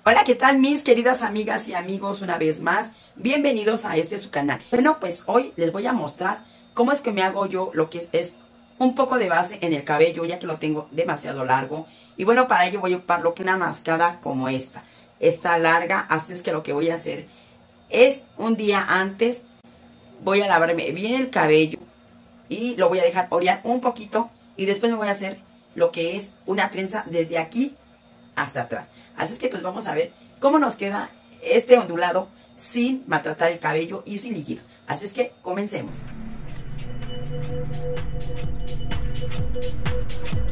Hola, ¿qué tal mis queridas amigas y amigos? Una vez más, bienvenidos a su canal. Bueno, pues hoy les voy a mostrar cómo es que me hago yo lo que es un poco de base en el cabello, ya que lo tengo demasiado largo. Y bueno, para ello voy a ocupar lo que una mascada como esta. Está larga, así es que lo que voy a hacer es un día antes voy a lavarme bien el cabello y lo voy a dejar orear un poquito y después me voy a hacer lo que es una trenza desde aquí hasta atrás. Así es que pues vamos a ver cómo nos queda este ondulado sin maltratar el cabello y sin líquidos. Así es que comencemos.